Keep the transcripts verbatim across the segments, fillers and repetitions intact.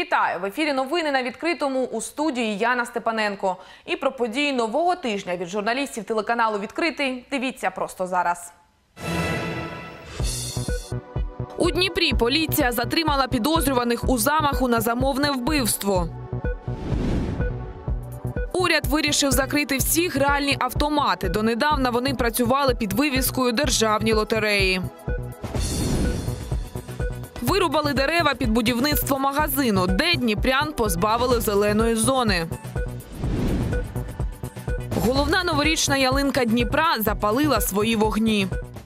Вітаю! В ефірі новини на відкритому, у студії Яна Степаненко. І про події нового тижня від журналістів телеканалу «Відкритий» дивіться просто зараз. У Дніпрі поліція затримала підозрюваних у замаху на замовне вбивство. Уряд вирішив закрити всі гральні автомати. Донедавна вони працювали під вивіскою «Державні лотереї». Вирубали дерева під будівництво магазину, де дніпрян позбавили зеленої зони. Головна новорічна ялинка Дніпра запалила свої вогні.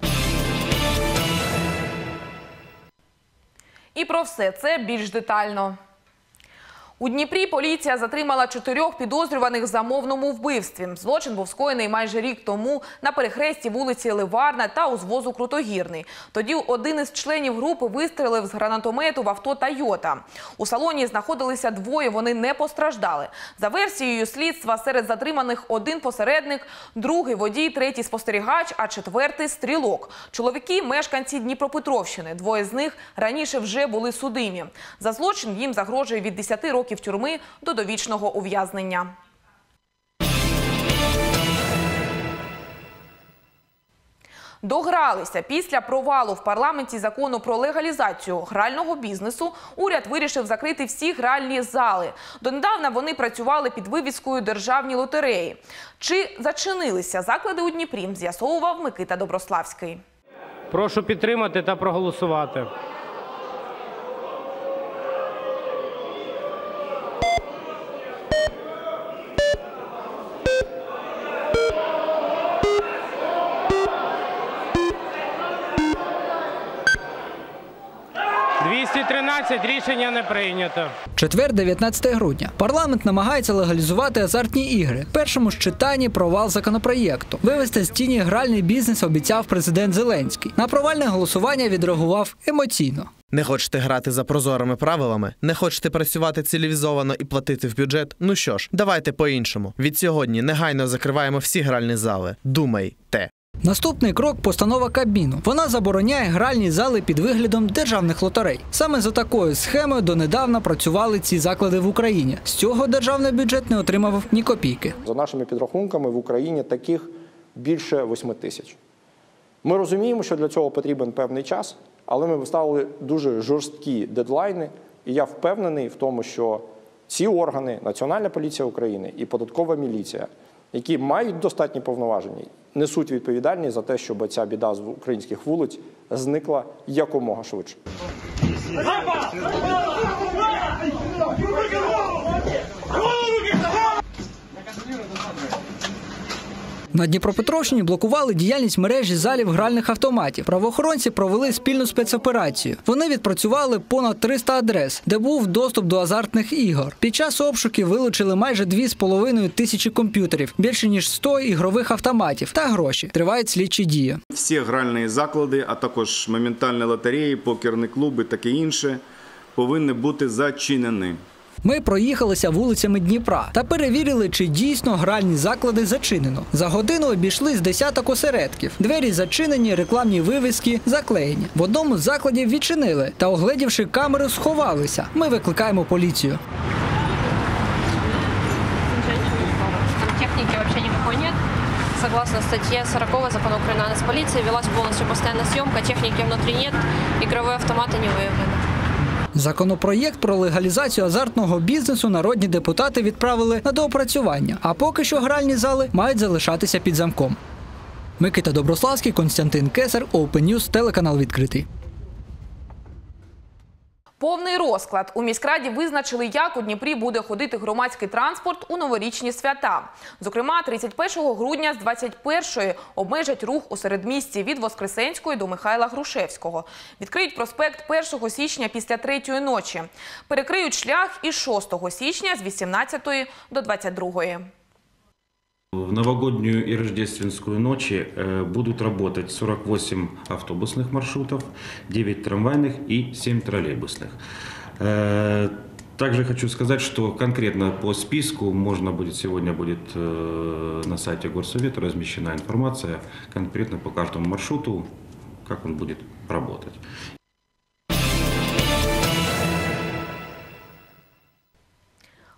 І про все це більш детально. У Дніпрі поліція затримала чотирьох підозрюваних в замовному вбивстві. Злочин був скоєний майже рік тому на перехресті вулиці Ливарна та узвозу Крутогірний. Тоді один із членів групи вистрелив з гранатомету в авто «Тойота». У салоні знаходилися двоє, вони не постраждали. За версією слідства, серед затриманих один посередник, другий водій, третій спостерігач, а четвертий – стрілок. Чоловіки – мешканці Дніпропетровщини. Двоє з них раніше вже були судимі. За злочин їм загрожує від десяти років тюрми до довічного ув'язнення. Догралися. Після провалу в парламенті закону про легалізацію грального бізнесу уряд вирішив закрити всі гральні зали. Донедавна вони працювали під вивіскою «Державні лотереї». Чи зачинилися заклади у Дніпрі, з'ясовував Микита Доброславський. Прошу підтримати та проголосувати. двісті тринадцять, рішення не прийнято. Четвер, дев'ятнадцяте грудня. Парламент намагається легалізувати азартні ігри. В першому ж читанні провал законопроєкту. Вивести з тіні гральний бізнес обіцяв президент Зеленський. На провальне голосування відреагував емоційно. Не хочете грати за прозорими правилами? Не хочете працювати цивілізовано і платити в бюджет? Ну що ж, давайте по-іншому. Від сьогодні негайно закриваємо всі гральні зали. Думайте. Наступний крок – постанова Кабміну. Вона забороняє гральні зали під виглядом державних лотерей. Саме за такою схемою донедавна працювали ці заклади в Україні. З цього державний бюджет не отримав ні копійки. За нашими підрахунками, в Україні таких більше восьми тисяч. Ми розуміємо, що для цього потрібен певний час, але ми виставили дуже жорсткі дедлайни, і я впевнений в тому, що ці органи, Національна поліція України і податкова міліція, які мають достатні повноваження, несуть відповідальність за те, щоб ця біда з українських вулиць зникла якомога швидше. На Дніпропетровщині блокували діяльність мережі залів гральних автоматів. Правоохоронці провели спільну спецоперацію. Вони відпрацювали понад триста адрес, де був доступ до азартних ігор. Під час обшуків вилучили майже дві з половиною тисячі комп'ютерів, більше ніж сто ігрових автоматів та гроші. Тривають слідчі дії. Всі гральні заклади, а також моментальні лотереї, покерні клуби, таке інше, повинні бути зачинені. Ми проїхалися вулицями Дніпра та перевірили, чи дійсно гральні заклади зачинено. За годину обійшли з десяток осередків. Двері зачинені, рекламні вивіски заклеєні. В одному з закладів відчинили та, огледівши камеру, сховалися. Ми викликаємо поліцію. Там техники вообще никакой нет. Согласно статье сороковой Закона Украины о нацполиции, велась полностью постоянная съемка, техники внутри нет, игровые автоматы не выявлены. Законопроєкт про легалізацію азартного бізнесу народні депутати відправили на доопрацювання, а поки що гральні зали мають залишатися під замком. Микита Доброславський, Константин Кесар, Open News, телеканал «Відкритий». Повний розклад. У міськраді визначили, як у Дніпрі буде ходити громадський транспорт у новорічні свята. Зокрема, тридцять першого грудня з двадцять першої обмежать рух у середмісті від Воскресенської до Михайла Грушевського. Відкриють проспект першого січня після третьої ночі. Перекриють шлях і шостого січня з вісімнадцятої до двадцять другої. В новогоднюю и рождественскую ночи будут работать сорок восемь автобусных маршрутов, девять трамвайных и семь троллейбусных. Также хочу сказать, что конкретно по списку можно будет, сегодня будет на сайте Горсовета размещена информация конкретно по каждому маршруту, как он будет работать.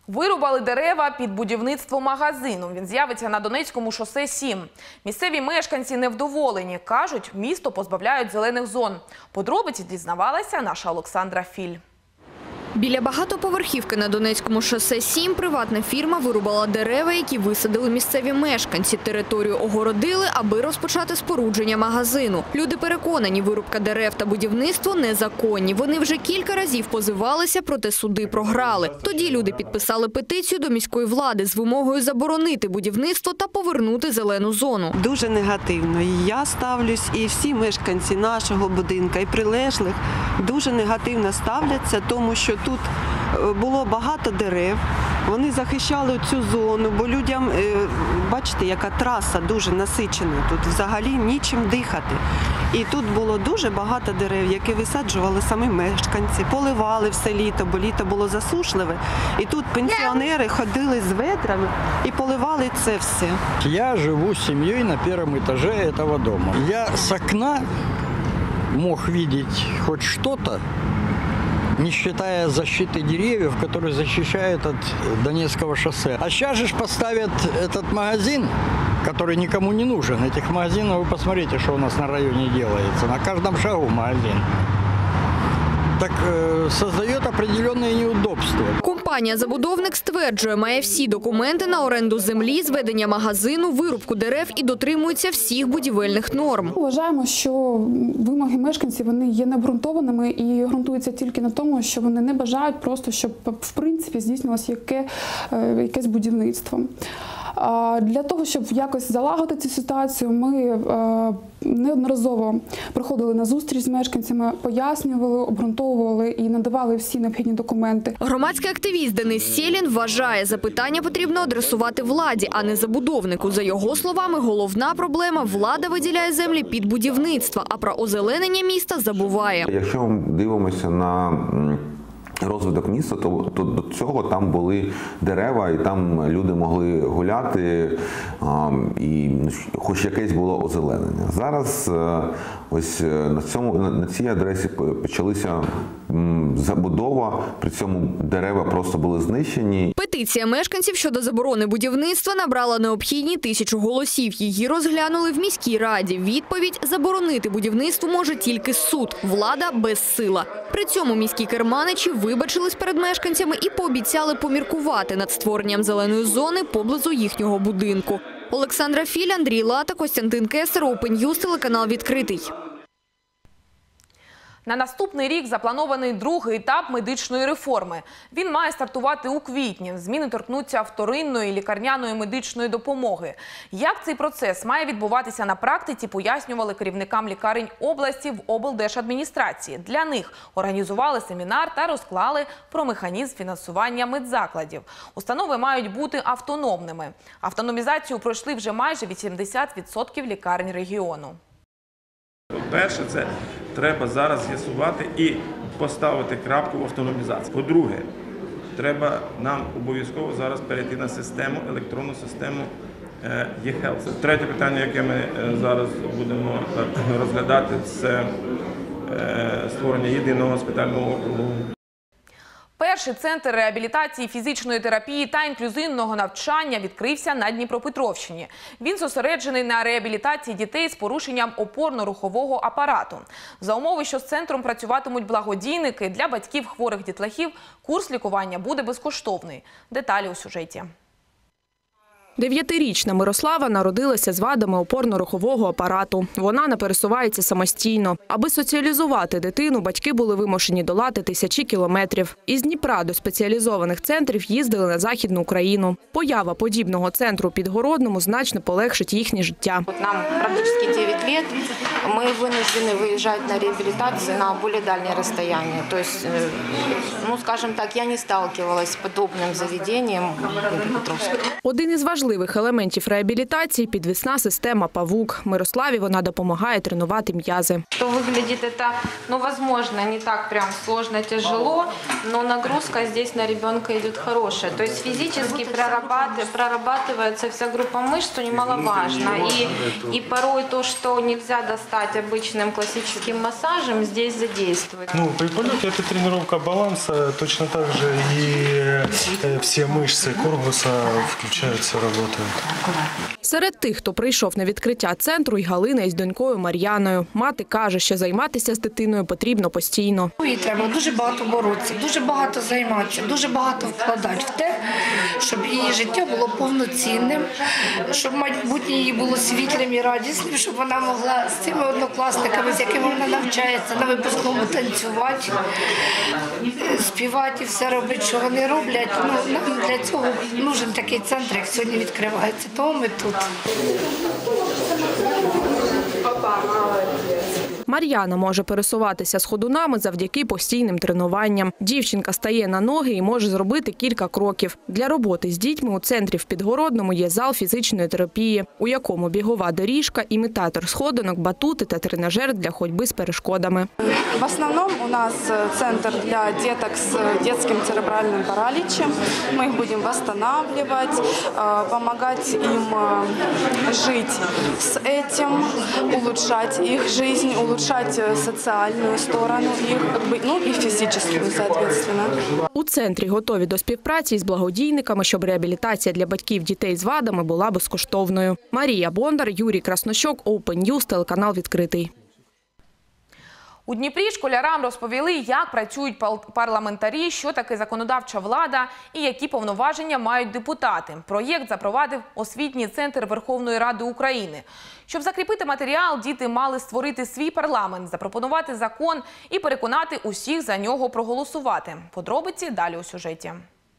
Вирубали дерева під будівництво магазину. Він з'явиться на Донецькому шосе сім. Місцеві мешканці невдоволені. Кажуть, місто позбавляють зелених зон. Подробиці дізнавалася наша Олександра Філь. Біля багатоповерхівки на Донецькому шосе сім приватна фірма вирубала дерева, які висадили місцеві мешканці. Територію огородили, аби розпочати спорудження магазину. Люди переконані, вирубка дерев та будівництво незаконні. Вони вже кілька разів позивалися, проте суди програли. Тоді люди підписали петицію до міської влади з вимогою заборонити будівництво та повернути зелену зону. Дуже негативно. І я ставлюсь, і всі мешканці нашого будинку, і прилеглих дуже негативно ставляться, тому що тут було багато дерев, вони захищали цю зону, бо людям, бачите, яка траса дуже насичена, тут взагалі нічим дихати. І тут було дуже багато дерев, які висаджували самі мешканці, поливали все літо, бо літо було засушливе. І тут пенсіонери ходили з ведрами і поливали це все. Я живу з сім'єю на першому етажі цього дому. Я з окна мог бачити хоч щось, не считая защиты деревьев, которые защищают от Донецкого шоссе. А сейчас же поставят этот магазин, который никому не нужен. Этих магазинов, вы посмотрите, что у нас на районе делается. На каждом шагу магазин. Так э, создает определенные неудобства. Компанія-забудовник стверджує, має всі документи на оренду землі, зведення магазину, вирубку дерев і дотримується всіх будівельних норм. Вважаємо, що вимоги мешканців вони є необґрунтованими і ґрунтуються тільки на тому, що вони не бажають просто, щоб в принципі здійснювалося яке, якесь будівництво. Для того, щоб якось залагодити цю ситуацію, ми неодноразово приходили на зустріч з мешканцями, пояснювали, обґрунтовували і надавали всі необхідні документи. Громадський активіст Денис Сєлін вважає, запитання потрібно адресувати владі, а не забудовнику. За його словами, головна проблема – влада виділяє землі під будівництво, а про озеленення міста забуває. Якщо ми дивимося на розвиток міста, то, то до цього там були дерева, і там люди могли гуляти, а, і хоч якесь було озеленення. Зараз ось на цьому на цій адресі почалися забудова, при цьому дерева просто були знищені. Петиція мешканців щодо заборони будівництва набрала необхідні тисячу голосів. Її розглянули в міській раді. Відповідь – заборонити будівництво може тільки суд. Влада безсила. При цьому міські керманичі вибачились перед мешканцями і пообіцяли поміркувати над створенням зеленої зони поблизу їхнього будинку. Олександра Філь, Андрій Лата, Костянтин Кесар, Open News, телеканал «Відкритий». На наступний рік запланований другий етап медичної реформи. Він має стартувати у квітні. Зміни торкнуться вторинної лікарняної медичної допомоги. Як цей процес має відбуватися на практиці, пояснювали керівникам лікарень області в облдержадміністрації. Для них організували семінар та розклали про механізм фінансування медзакладів. Установи мають бути автономними. Автономізацію пройшли вже майже вісімдесят відсотків лікарень регіону. Перше, це треба зараз з'ясувати і поставити крапку в автономізації. По-друге, треба нам обов'язково зараз перейти на систему, електронну систему e-health. Третє питання, яке ми зараз будемо розглядати, це створення єдиного госпітального округу. Перший центр реабілітації, фізичної терапії та інклюзивного навчання відкрився на Дніпропетровщині. Він зосереджений на реабілітації дітей з порушенням опорно-рухового апарату. За умови, що з центром працюватимуть благодійники, для батьків хворих дітлахів курс лікування буде безкоштовний. Деталі у сюжеті. Дев'ятирічна Мирослава народилася з вадами опорно-рухового апарату. Вона не пересувається самостійно. Аби соціалізувати дитину, батьки були вимушені долати тисячі кілометрів. Із Дніпра до спеціалізованих центрів їздили на Західну Україну. Поява подібного центру у Підгородному значно полегшить їхнє життя. Нам практично дев'ять років. Ми вынуждены виїжджати на реабілітацію на більш дальнє розстояння. Тобто, ну, скажімо так, я не сталкивалась з подобним заведенням в Дніпропетровську. Один із важливих важливих елементів реабілітації – підвісна система «Павук». Мирославі вона допомагає тренувати м'язи. То выглядит это, ну, возможно, не так прям сложно, тяжело, но нагрузка здесь на ребенка идет хорошая. То есть физически прорабатывается, прорабатывается вся группа мышц, что немаловажно. И, и порой то, что нельзя достать обычным классическим массажем, здесь задействует. Ну, при полете это тренировка баланса, точно так же и все мышцы корпуса включаются, работают. Серед тих, хто прийшов на відкриття центру, й Галина із донькою Мар'яною. Мати каже, що займатися з дитиною потрібно постійно. Їй треба дуже багато боротися, дуже багато займатися, дуже багато вкладати в те, щоб її життя було повноцінним, щоб майбутнє її було світлим і радісним, щоб вона могла з цими однокласниками, з якими вона навчається, на випускному танцювати, співати і все робити, що вони роблять. Ну, нам для цього нужен такий центр, як сьогодні відкривається. Тому ми тут. Мар'яна може пересуватися сходунами завдяки постійним тренуванням. Дівчинка стає на ноги і може зробити кілька кроків. Для роботи з дітьми у центрі в Підгородному є зал фізичної терапії, у якому бігова доріжка, імітатор сходинок, батути та тренажер для ходьби з перешкодами. В основном у нас центр для деток с детским церебральным параличем. Мы их будем восстанавливать, помогать им жить с этим, улучшать их жизнь, улучшать социальную сторону их, ну и физическую, соответственно. У центрі готові до співпраці із благодійниками, щоб реабілітація для батьків дітей з вадами була безкоштовною. Марія Бондар, Юрій Краснощок, Open News, телеканал «Відкритий». У Дніпрі школярам розповіли, як працюють парламентарі, що таке законодавча влада і які повноваження мають депутати. Проєкт запровадив освітній центр Верховної Ради України. Щоб закріпити матеріал, діти мали створити свій парламент, запропонувати закон і переконати усіх за нього проголосувати. Подробиці далі у сюжеті.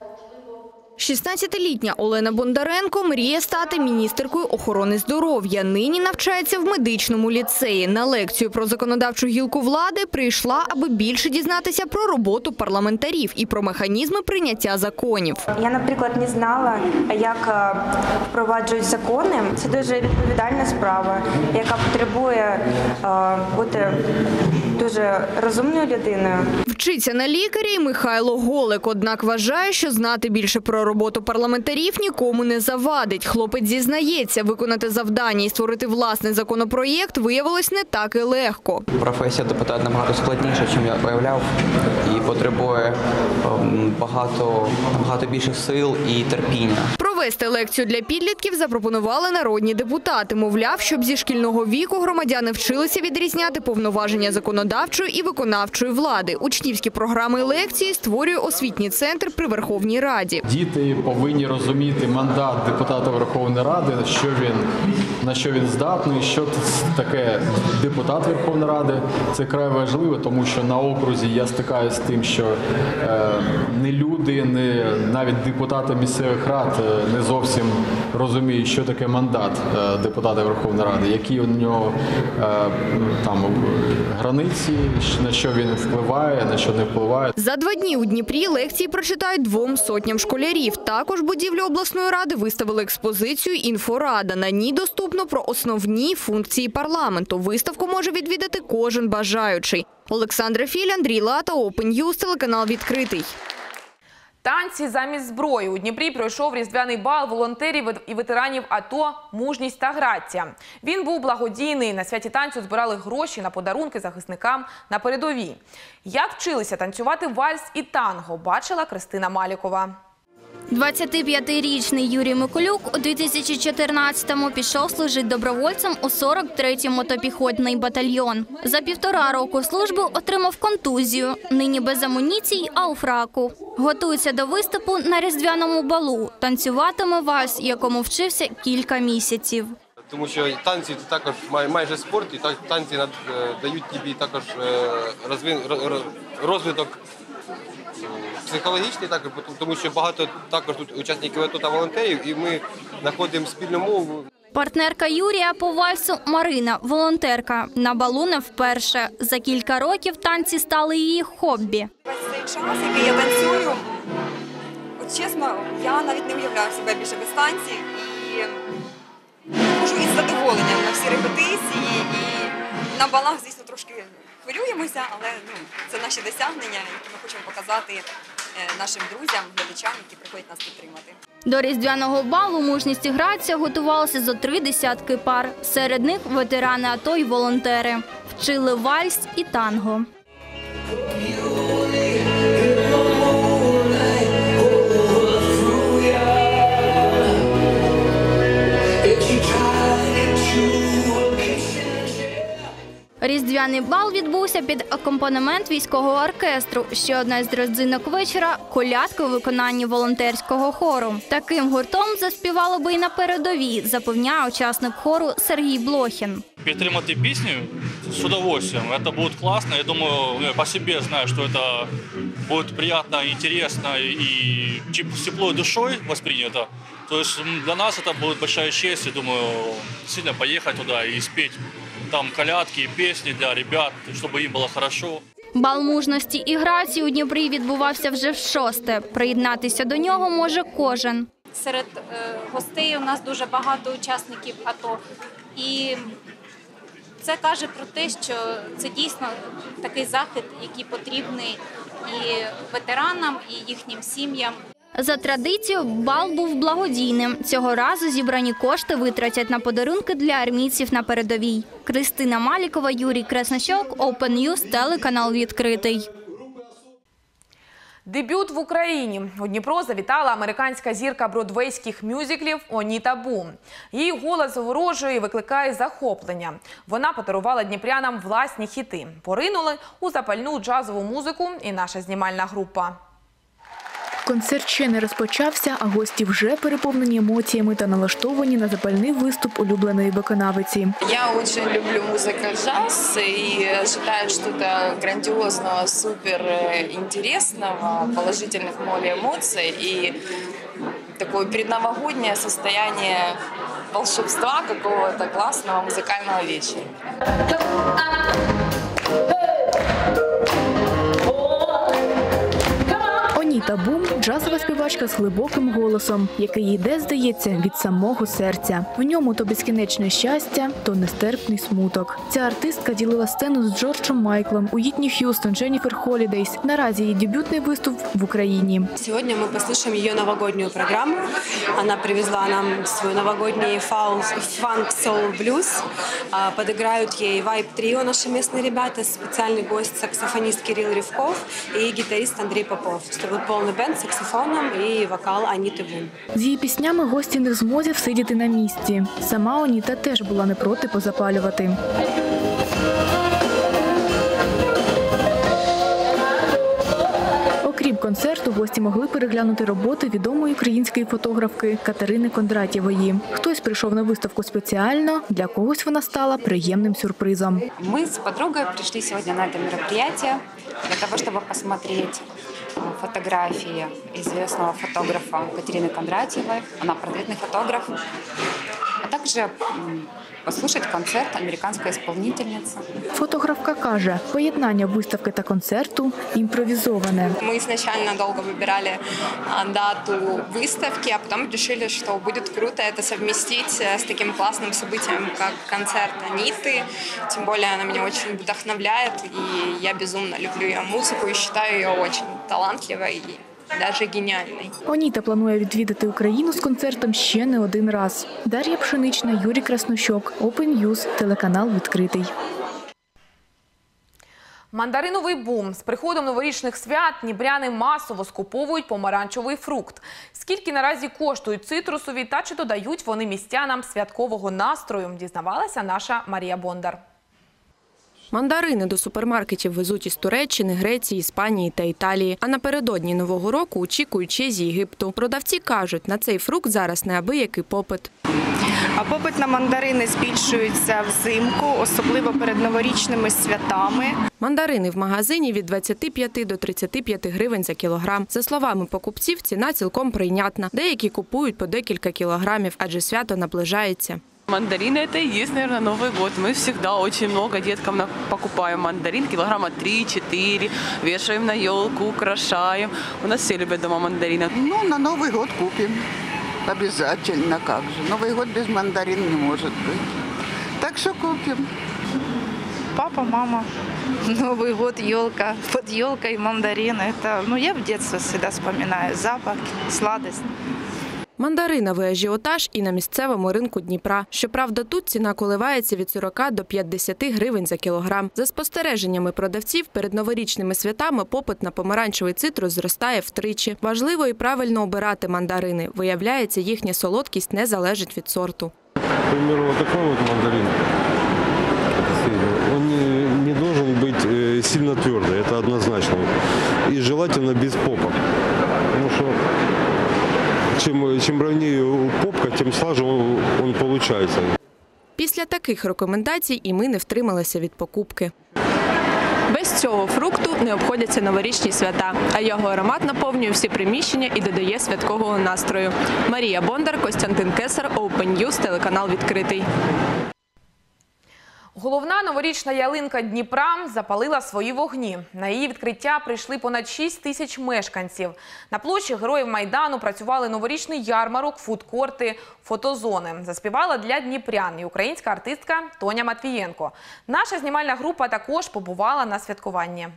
шістнадцятилітня Олена Бондаренко мріє стати міністеркою охорони здоров'я. Нині навчається в медичному ліцеї. На лекцію про законодавчу гілку влади прийшла, аби більше дізнатися про роботу парламентарів і про механізми прийняття законів. Я, наприклад, не знала, як впроваджують закони. Це дуже відповідальна справа, яка потребує бути дуже розумною людиною. Вчиться на лікаря і Михайло Голик, однак вважає, що знати більше про роботу парламентарів нікому не завадить. Хлопець зізнається, виконати завдання і створити власний законопроєкт виявилось не так і легко. Професія депутата набагато складніша, ніж я уявляв, і потребує багато, багато більших сил і терпіння. Провести лекцію для підлітків запропонували народні депутати. Мовляв, щоб зі шкільного віку громадяни вчилися відрізняти повноваження законодавчої і виконавчої влади. Учнівські програми і лекції створює освітній центр при Верховній Раді. Діти повинні розуміти мандат депутата Верховної Ради, що він, на що він здатний, що таке депутат Верховної Ради. Це край важливо, тому що на окрузі я стикаюся з тим, що е, не люди, не навіть депутати місцевих рад не зовсім розуміють, що таке мандат е, депутата Верховної Ради, які у нього е, там границі, на що він впливає, на що не впливає. За два дні у Дніпрі лекції прочитають двом сотням школярів. Також будівлю обласної ради виставили експозицію «Інфорада». На ній доступно про основні функції парламенту. Виставку може відвідати кожен бажаючий. Олександра Філь, Андрій Лата, Open News, телеканал «Відкритий». Танці замість зброї. У Дніпрі пройшов різдвяний бал волонтерів і ветеранів АТО «Мужність та грація». Він був благодійний. На святі танцю збирали гроші на подарунки захисникам на передовій. Як вчилися танцювати вальс і танго, бачила Кристина Малікова. двадцятип'ятирічний Юрій Миколюк у дві тисячі чотирнадцятому пішов служити добровольцем у сорок третій мотопіхотний батальйон. За півтора року служби отримав контузію. Нині без амуніцій, а у фраку. Готується до виступу на різдвяному балу. Танцюватиме вальс, якому вчився кілька місяців. Тому що танці – це також майже спорт, і танці дають тобі також розвиток психологічний, також, тому що багато також тут учасників АТО та волонтерів, і ми знаходимо спільну мову. Партнерка Юрія по вальсу Марина – волонтерка. На балу не вперше. За кілька років танці стали її хобі. Цей час, який я танцюю, от чесно, я навіть не уявляю себе більше без танців. ходжу із задоволенням на всі репетиції. І на балах, звісно, трошки хвилюємося, але ну, це наші досягнення, які ми хочемо показати нашим друзям, глядачам, які приходять нас підтримати. До різдвяного балу «Мужність і грація» готувалися зо три десятки пар. Серед них ветерани АТО й волонтери. Вчили вальс і танго. Різдвяний бал відбувся під акомпанемент військового оркестру. Ще одна із родзинок вечора – колядки у виконанні волонтерського хору. Таким гуртом заспівало би і на передовій, запевняє учасник хору Сергій Блохін. Підтримати пісню з удовольствием. Це буде класно. Я думаю, по собі знаю, що це буде приємно, цікаво і теплою душою восприйнято. Тобто для нас це буде велика честь. Я думаю, сильно поїхати туди і спіти. Там колядки, пісні для ребят, щоб їм було хорошо. Бал мужності і грації у Дніпрі відбувався вже в шосте. Приєднатися до нього може кожен. Серед е, гостей у нас дуже багато учасників АТО. І це каже про те, що це дійсно такий захід, який потрібний і ветеранам, і їхнім сім'ям. За традицією, бал був благодійним. Цього разу зібрані кошти витратять на подарунки для армійців на передовій. Кристина Малікова, Юрій Краснощок, Open News, телеканал «Відкритий». Дебют в Україні. У Дніпро завітала американська зірка бродвейських мюзиклів Оніта Бум. Її голос заворожує і викликає захоплення. Вона подарувала дніпрянам власні хіти. Поринули у запальну джазову музику і наша знімальна група. Концерт ще не розпочався, а гості вже переповнені емоціями та налаштовані на запальний виступ улюбленої виконавиці. Я дуже люблю музику джаз і читаю щось грандіозного, супер інтересного, положительних море емоцій і таке предновогоднее состояние волшебства какого-то классного музыкального вечера. Оніта Бум – джазова співачка з глибоким голосом, який йде, здається, від самого серця. В ньому то безкінечне щастя, то нестерпний смуток. Ця артистка ділила сцену з Джорджем Майклом, Уітні Х'юстон, Дженніфер Холідейс. Наразі її дебютний виступ в Україні. Сьогодні ми послухаємо її новогодню програму. Вона привезла нам свій новогодній фанк-соул-блюз. Подіграють їй вайб-тріо наші місцеві ребята, спеціальний гость, саксофоніст Кирил Рівков і гітарист Андрій Попов. Це буде повний бенд з саксофоном і вокал Оніти Бум. З її піснями гості не в змозі всидіти на місці. Сама Оніта теж була не проти позапалювати. Окрім концерту, гості могли переглянути роботи відомої української фотографки Катерини Кондратєвої. Хтось прийшов на виставку спеціально, для когось вона стала приємним сюрпризом. Ми з подругою прийшли сьогодні на це мероприятие для того, щоб посмотреть фотографии известного фотографа Катерины Кондратьевой. Она портретный фотограф. А также послушать концерт американської исполнительниці. Фотографка каже, поєднання виставки та концерту імпровізоване. Ми изначально довго вибирали дату виставки, а потім вирішили, що буде круто це совместить з таким класним событием, як концерт Аніти. Тим більше вона мене дуже вдохновляє, і я безумно люблю її музику і вважаю її дуже талантливою і навіть геніальний. Оніта планує відвідати Україну з концертом ще не один раз. Дар'я Пшенична, Юрій Краснощок, Open News, телеканал «Відкритий». Мандариновий бум. З приходом новорічних свят дніпряни масово скуповують помаранчевий фрукт. Скільки наразі коштують цитрусові та чи додають вони містянам святкового настрою, дізнавалася наша Марія Бондар. Мандарини до супермаркетів везуть із Туреччини, Греції, Іспанії та Італії. А напередодні Нового року очікують ще з Єгипту. Продавці кажуть, на цей фрукт зараз неабиякий попит. А попит на мандарини збільшується взимку, особливо перед новорічними святами. Мандарини в магазині від двадцяти п'яти до тридцяти п'яти гривень за кілограм. За словами покупців, ціна цілком прийнятна. Деякі купують по декілька кілограмів, адже свято наближається. Мандарины – это и есть, наверное, Новый год. Мы всегда очень много деткам покупаем мандарин, килограмма три-четыре, вешаем на елку, украшаем. У нас все любят дома мандарины. Ну, на Новый год купим. Обязательно, как же. Новый год без мандарин не может быть. Так что купим. Папа, мама. Новый год, елка. Под елкой мандарин. Это, ну, я в детстве всегда вспоминаю. Запах, сладость. Мандариновий ажіотаж і на місцевому ринку Дніпра. Щоправда, тут ціна коливається від сорока до п'ятдесяти гривень за кілограм. За спостереженнями продавців, перед новорічними святами попит на помаранчевий цитрус зростає втричі. Важливо і правильно обирати мандарини. Виявляється, їхня солодкість не залежить від сорту. Например, вот такой вот мандарин. Он не, не должен быть сильно твердый, это однозначно. И желательно без попок. Потому что Чим, чим ровніше попка, тим слаже він, він виходить. Після таких рекомендацій і ми не втрималися від покупки. Без цього фрукту не обходяться новорічні свята, а його аромат наповнює всі приміщення і додає святкового настрою. Марія Бондар, Костянтин Кесар, Open News, телеканал «Відкритий». Головна новорічна ялинка Дніпра запалила свої вогні. На її відкриття прийшли понад шість тисяч мешканців. На площі Героїв Майдану працювали новорічний ярмарок, фудкорти, фотозони. Заспівала для дніпрян і українська артистка Тоня Матвієнко. Наша знімальна група також побувала на святкуванні.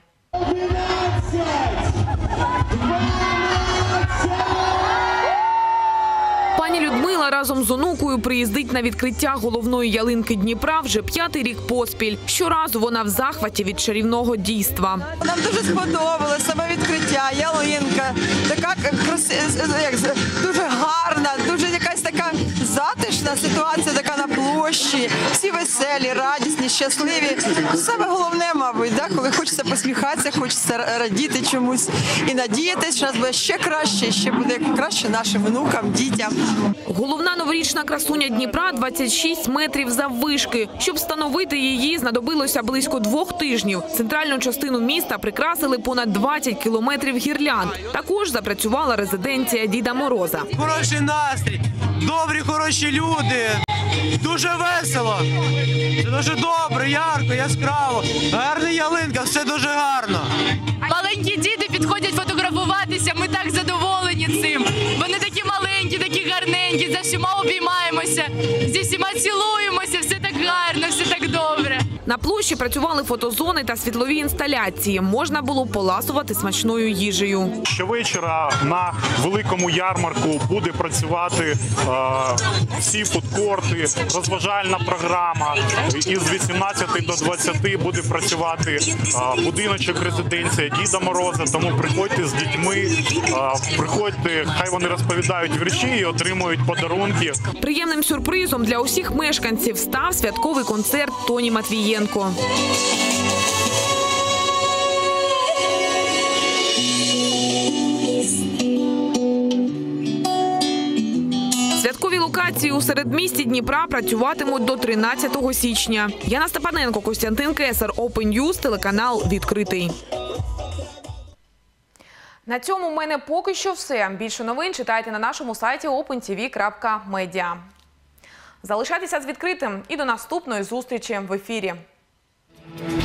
Пані Людмила разом з онукою приїздить на відкриття головної ялинки Дніпра вже п'ятий рік поспіль. Щоразу вона в захваті від чарівного дійства. Нам дуже сподобалося саме відкриття, ялинка. Така дуже гарна, дуже якась така затишна ситуація така на площі. Всі веселі, радісні, щасливі. Саме головне, мабуть, да, коли хочеться посміхатися, хочеться радіти чомусь і надіятися, що нас буде ще краще, ще буде краще нашим внукам, дітям. Головна новорічна красуня Дніпра – двадцять шість метрів заввишки. Щоб встановити її, знадобилося близько двох тижнів. Центральну частину міста прикрасили понад двадцять кілометрів гірлянд. Також запрацювала резиденція Діда Мороза. Хороший настрій, добрі, хороші люди, дуже весело, це дуже добре, ярко, яскраво, гарна ялинка, все дуже гарно. Маленькі діти підходять фотографуватися, ми так задоволені цим. Вони такі маленькі, такі гарненькі, за всіма обіймаємося, зі всіма цілуємося, все так гарно, все так добре. На площі працювали фотозони та світлові інсталяції. Можна було поласувати смачною їжею. Щовечора на великому ярмарку буде працювати е, всі фудкорти, розважальна програма. Із вісімнадцяти до двадцяти буде працювати е, будиночок резиденція Діда Мороза. Тому приходьте з дітьми, е, приходьте, хай вони розповідають вірші і отримують подарунки. Приємним сюрпризом для усіх мешканців став святковий концерт Тоні Матвієнко. Святкові локації у середмісті Дніпра працюватимуть до тринадцятого січня. Яна Степаненко, Костянтин Кесар, Open News, телеканал «Відкритий». На цьому в мене поки що все. Більше новин читайте на нашому сайті опен ті ві крапка медіа. Залишайтеся з відкритим і до наступної зустрічі в ефірі.